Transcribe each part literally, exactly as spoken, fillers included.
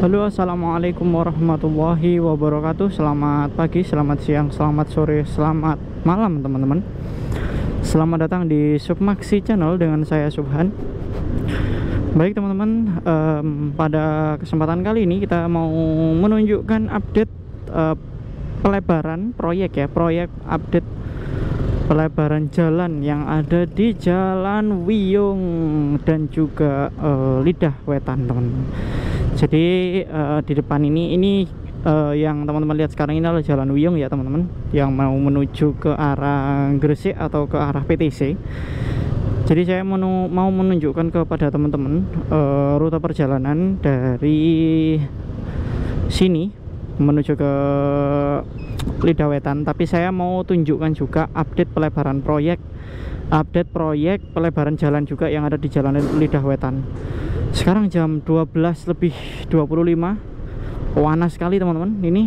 Halo, assalamualaikum warahmatullahi wabarakatuh. Selamat pagi, selamat siang, selamat sore, selamat malam teman-teman. Selamat datang di Submaxi Channel dengan saya Subhan. Baik teman-teman, um, pada kesempatan kali ini kita mau menunjukkan update uh, pelebaran proyek ya, proyek update pelebaran jalan yang ada di Jalan Wiyung dan juga uh, Lidah Wetan teman-teman. Jadi uh, di depan ini ini uh, yang teman-teman lihat sekarang ini adalah Jalan Wiyung ya teman-teman, yang mau menuju ke arah Gresik atau ke arah P T C. Jadi saya menu, mau menunjukkan kepada teman-teman uh, rute perjalanan dari sini menuju ke Lidah Wetan, tapi saya mau tunjukkan juga update pelebaran proyek, update proyek pelebaran jalan juga yang ada di Jalan Lidah Wetan. Sekarang jam dua belas lebih dua puluh lima, panas sekali teman-teman. Ini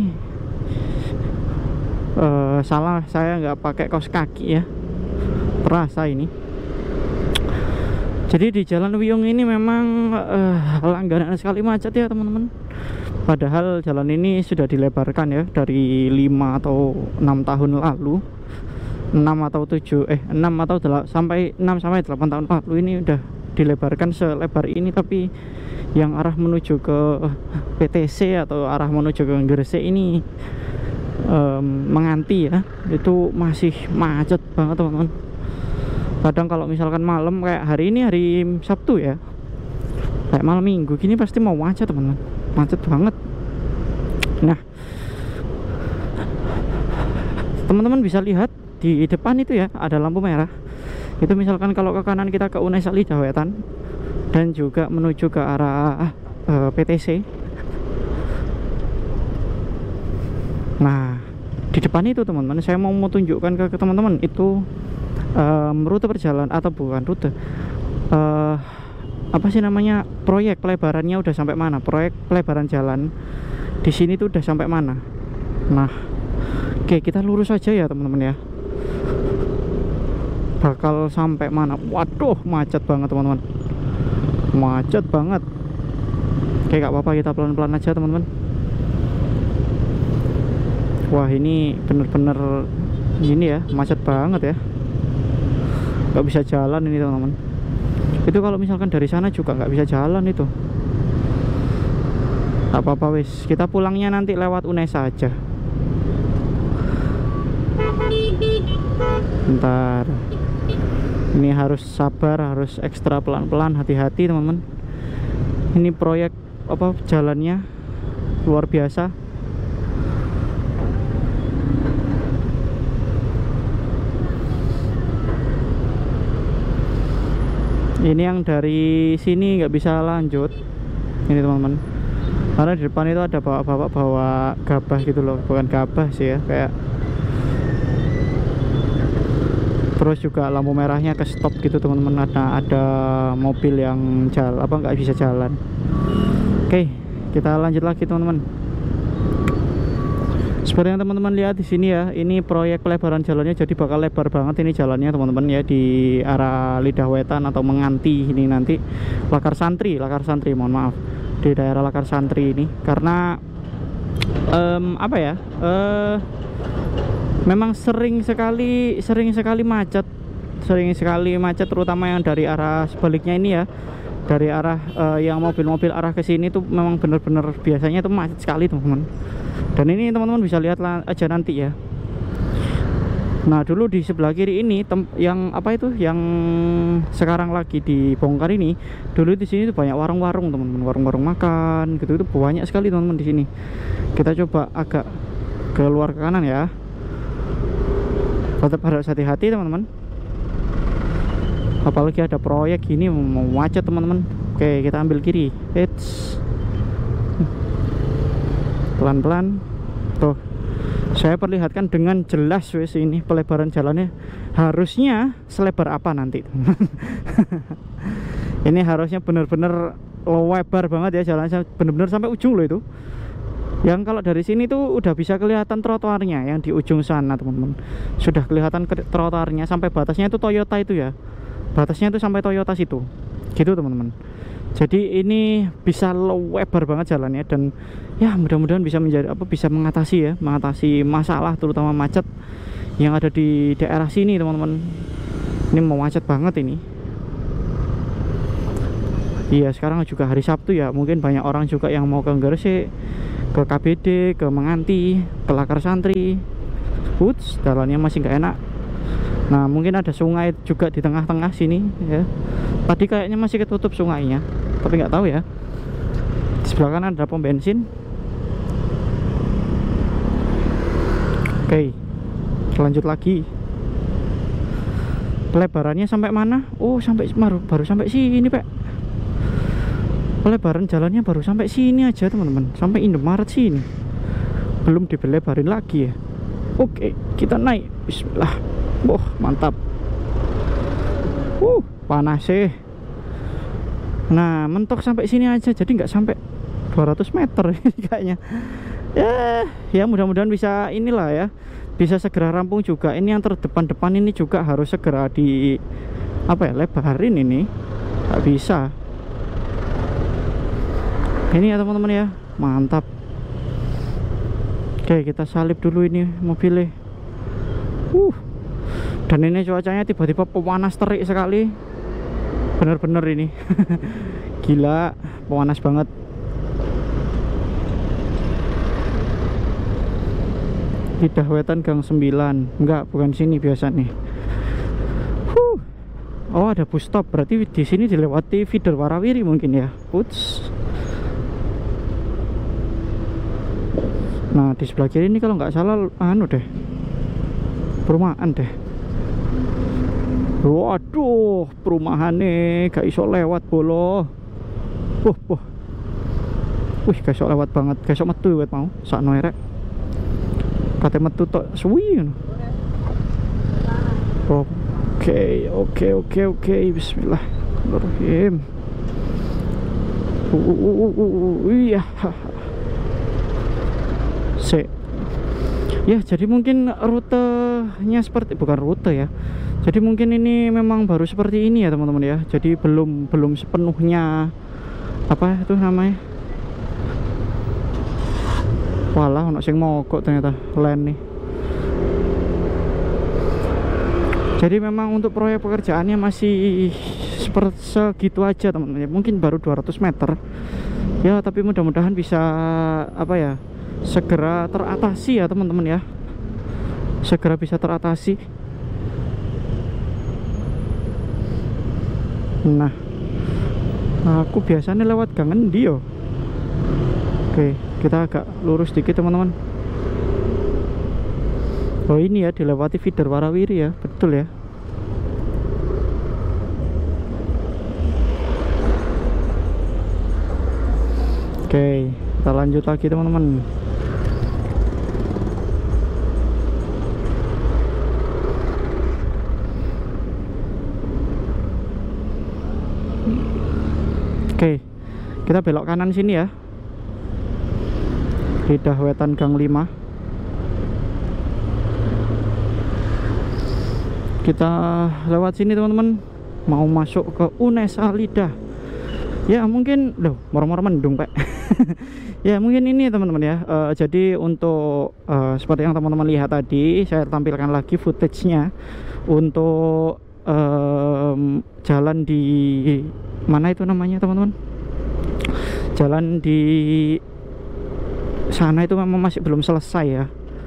uh, salah saya nggak pakai kaos kaki ya, terasa ini. Jadi di Jalan Wiyung ini memang uh, langganan sekali macet ya teman-teman. Padahal jalan ini sudah dilebarkan ya dari lima atau enam tahun lalu, enam atau tujuh eh enam atau delapan sampai enam sampai delapan tahun lalu ini udah dilebarkan selebar ini, tapi yang arah menuju ke P T C atau arah menuju ke Gresik ini um, menganti ya, itu masih macet banget teman-teman. Kadang kalau misalkan malam kayak hari ini hari Sabtu ya, kayak malam Minggu gini pasti mau macet teman-teman, macet banget. Nah teman-teman bisa lihat di depan itu ya ada lampu merah. Itu misalkan kalau ke kanan kita ke Unesa Lidah Wetan dan juga menuju ke arah uh, P T C. Nah di depan itu teman-teman saya mau tunjukkan ke teman-teman itu um, rute perjalanan atau bukan rute, uh, apa sih namanya, proyek pelebarannya udah sampai mana, proyek pelebaran jalan di sini tuh udah sampai mana. Nah oke, kita lurus aja ya teman-teman ya, bakal sampai mana. Waduh macet banget teman-teman, macet banget. Oke gak apa-apa, kita pelan-pelan aja teman-teman. Wah ini bener-bener ini ya, macet banget ya, gak bisa jalan ini teman-teman. Itu kalau misalkan dari sana juga gak bisa jalan itu. Gak apa-apa wis, kita pulangnya nanti lewat Unesa aja. Bentar, ini harus sabar, harus ekstra pelan-pelan, hati-hati teman-teman. Ini proyek apa jalannya luar biasa. Ini yang dari sini nggak bisa lanjut ini teman-teman, karena di depan itu ada bapak-bapak bawa gabah gitu loh, bukan gabah sih ya, kayak. Terus juga lampu merahnya ke stop gitu teman-teman, ada ada mobil yang jalan apa nggak bisa jalan. Oke kita lanjut lagi teman-teman. Seperti yang teman-teman lihat di sini ya, ini proyek pelebaran jalannya, jadi bakal lebar banget ini jalannya teman-teman ya, di arah Lidah Wetan atau menganti ini nanti Lakar Santri, Lakar Santri mohon maaf, di daerah Lakar Santri ini, karena um, apa ya, uh, memang sering sekali sering sekali macet, sering sekali macet terutama yang dari arah sebaliknya ini ya, dari arah uh, yang mobil-mobil arah ke sini tuh memang bener-bener biasanya tuh macet sekali teman-teman. Dan ini teman-teman bisa lihat aja nanti ya. Nah dulu di sebelah kiri ini yang apa itu yang sekarang lagi dibongkar ini, dulu di sini tuh banyak warung-warung teman-teman, warung-warung makan gitu, itu banyak sekali teman-teman di sini. Kita coba agak ke luar ke kanan ya, tetap harus hati-hati teman-teman, apalagi ada proyek gini mau macet teman-teman. Oke kita ambil kiri, eits, pelan-pelan. Tuh saya perlihatkan dengan jelas wes, ini pelebaran jalannya harusnya selebar apa nanti. Ini harusnya bener-bener lebar banget ya jalannya, bener-bener sampai ujung loh itu. Yang kalau dari sini tuh udah bisa kelihatan trotoarnya yang di ujung sana teman-teman, sudah kelihatan trotoarnya sampai batasnya itu Toyota itu ya, batasnya itu sampai Toyota situ. gitu teman-teman. Jadi ini bisa lebar banget jalannya, dan ya mudah-mudahan bisa menjadi apa, bisa mengatasi ya, mengatasi masalah terutama macet yang ada di daerah sini teman-teman. Ini mau macet banget ini. Iya, sekarang juga hari Sabtu ya, mungkin banyak orang juga yang mau ke Gresik, ke K B D, ke Menganti, ke Lakar Santri. Uts, jalannya masih nggak enak. Nah, mungkin ada sungai juga di tengah-tengah sini ya. Tadi kayaknya masih ketutup sungainya, tapi nggak tahu ya. Di sebelah kanan ada pom bensin. Oke, lanjut lagi. Pelebarannya sampai mana? Oh, sampai baru, baru sampai sini, Pak. Pelebaran jalannya baru sampai sini aja, teman-teman. Sampai Indomaret sini. Belum dibelebarin lagi ya. Oke, kita naik. Bismillah. Wah, mantap. Uh, panas sih. Nah, mentok sampai sini aja, jadi nggak sampai dua ratus meter kayaknya. Ya, ya mudah-mudahan bisa inilah ya. Bisa segera rampung juga. Ini yang terdepan-depan ini juga harus segera di apa ya, lebarin ini. Nggak bisa. Ini ya teman-teman ya, mantap. Oke, kita salip dulu ini mobilnya. Uh, dan ini cuacanya tiba-tiba pemanas terik sekali. Bener-bener ini. Gila, pemanas banget. Lidah Wetan Gang sembilan. Enggak, bukan sini biasa nih. Huh. Oh, ada bus stop. Berarti di sini dilewati feeder Warawiri mungkin ya. Uts. Nah, di sebelah kiri ini kalau nggak salah anu deh, perumahan deh. Waduh, perumahan nih gak iso lewat bolo. Wah, wah. Wih, gak iso lewat banget. Gak iso metu wet mau. Sakno erek. Kate metu tok suwi. Oke, oke, oke, oke. Bismillahirrahmanirrahim. Uh, uh, uh, uh, uh, iya. Se. Ya, jadi mungkin rutenya seperti, bukan rute ya. Jadi mungkin ini memang baru seperti ini ya teman-teman ya. Jadi belum belum sepenuhnya apa itu namanya. Walah, ono sing mogok ternyata land nih. Jadi memang untuk proyek pekerjaannya masih seperti segitu aja teman-teman ya. Mungkin baru dua ratus meter. Ya, tapi mudah-mudahan bisa apa ya, segera teratasi ya teman-teman ya. Segera bisa teratasi. Nah, aku biasanya lewat gang endi yo. Oke, kita agak lurus dikit teman-teman. Oh, ini ya dilewati feeder Warawiri ya, betul ya. Oke, kita lanjut lagi teman-teman. Oke, kita belok kanan sini ya. Lidah Wetan Gang lima. Kita lewat sini teman-teman, mau masuk ke Unesa Lidah. Ya mungkin, loh, moro-moro mendung Pak. Ya mungkin ini teman-teman ya. Uh, jadi untuk uh, seperti yang teman-teman lihat tadi, saya tampilkan lagi footage-nya untuk um, jalan di mana itu namanya teman-teman. Jalan di sana itu memang masih belum selesai ya.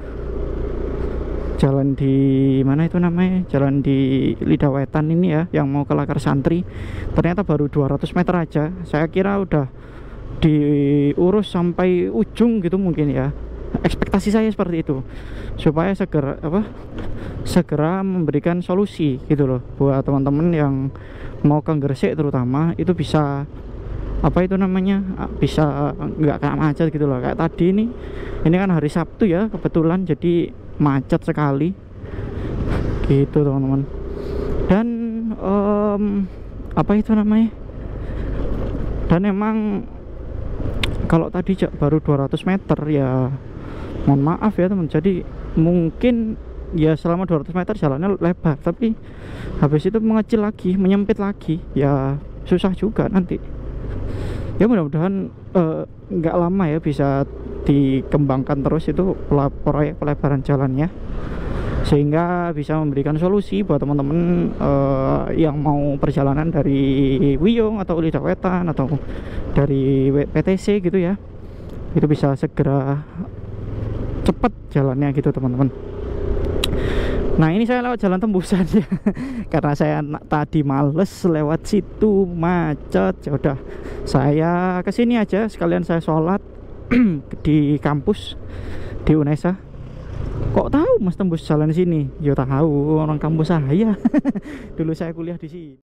Jalan di mana itu namanya, jalan di Lidah Wetan ini ya, yang mau ke Lakar Santri, ternyata baru dua ratus meter aja. Saya kira udah diurus sampai ujung gitu mungkin ya. Ekspektasi saya seperti itu, supaya segera apa segera memberikan solusi gitu loh buat teman-teman yang mau ke Gresik terutama, itu bisa apa itu namanya, bisa nggak kayak macet gitu loh. Kayak tadi ini ini kan hari Sabtu ya kebetulan, jadi macet sekali gitu teman-teman. Dan um, apa itu namanya, dan emang kalau tadi baru dua ratus meter ya, mohon maaf ya teman. Jadi mungkin ya selama dua ratus meter jalannya lebar, tapi habis itu mengecil lagi, menyempit lagi ya. susah juga nanti. Ya mudah-mudahan eh, nggak lama ya bisa dikembangkan terus itu proyek pelebaran jalannya, sehingga bisa memberikan solusi buat teman-teman uh, yang mau perjalanan dari Wiyung atau Lidak Wetan atau dari P T C gitu ya, itu bisa segera cepat jalannya gitu teman-teman. Nah ini saya lewat jalan tembusan ya karena saya tadi males lewat situ, macet. Ya udah, saya kesini aja sekalian saya sholat di kampus di Unesa. Kok tahu Mas tembus jalan sini? Ya tahu, orang kampus saya. Dulu saya kuliah di sini.